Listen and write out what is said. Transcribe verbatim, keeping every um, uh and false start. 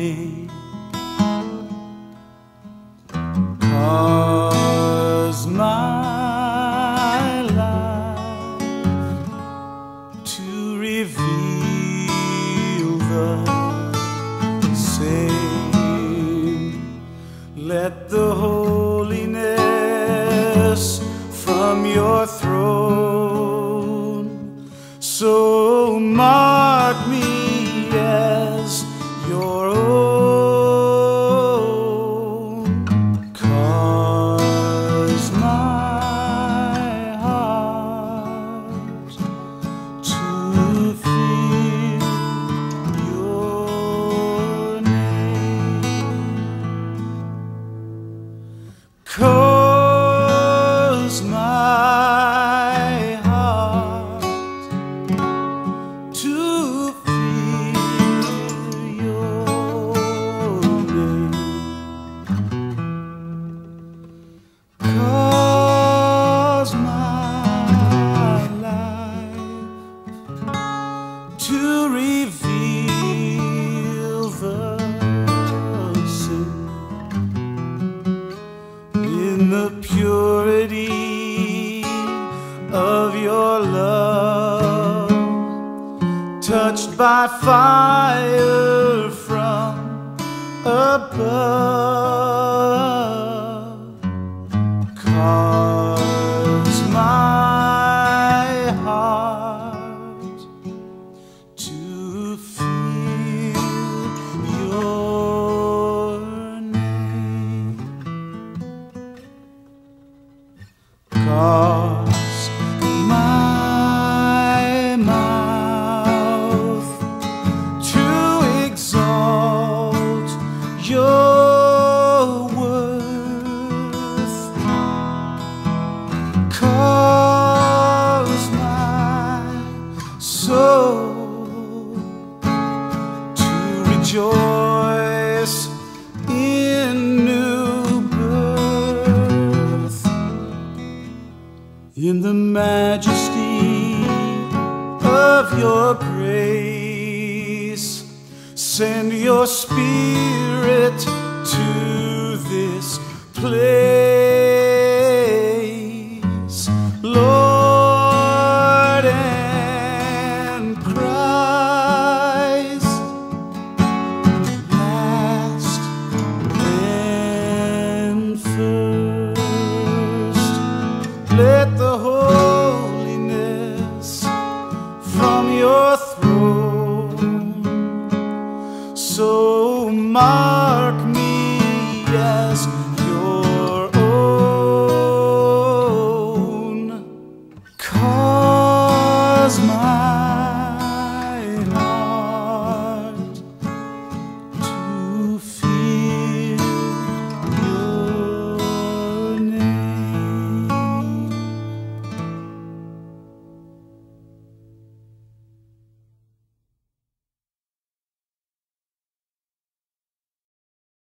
name. 'Cause my life to reveal the same. Let the holiness from your throne so mark me as your own. 'Cause my heart to feel your name. 'Cause my heart to feel your name. 'Cause my life to reveal the sin in the purity of your love, touched by fire from above. 'Cause my heart to feel your name. 'Cause my mouth to exalt your worth. 'Cause my soul to rejoice in new birth, in the majesty of your grace. Send your spirit to this place, Lord and Christ, last and first. Let the holiness from your throne so mark me as